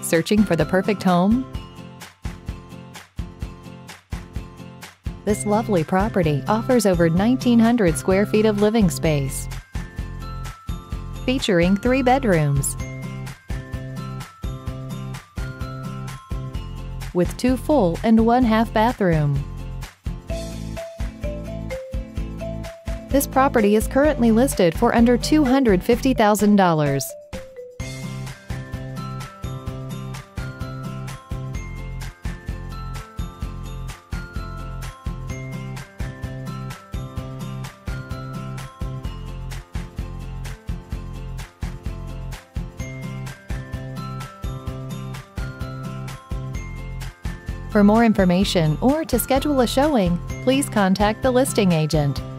Searching for the perfect home? This lovely property offers over 1,900 square feet of living space, featuring 3 bedrooms with 2 full and 1 half bathroom. This property is currently listed for under $250,000. For more information or to schedule a showing, please contact the listing agent.